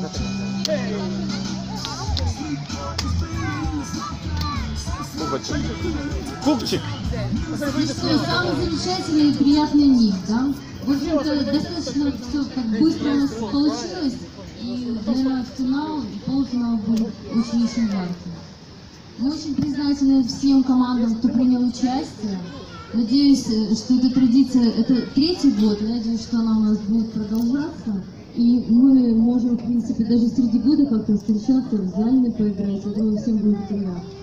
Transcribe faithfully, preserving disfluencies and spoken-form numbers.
Кубчик. Что, самый замечательный и приятный ник, да? В общем-то, достаточно все так быстро у нас получилось, и, наверное, финал полуфинал был очень-очень яркий. Мы очень признательны всем командам, кто принял участие. Надеюсь, что эта традиция, это третий год, я надеюсь, что она у нас будет продолжаться. И мы можем, в принципе, даже среди года как-то встречаться, в зале поиграть. Я думаю, всем будет приятно.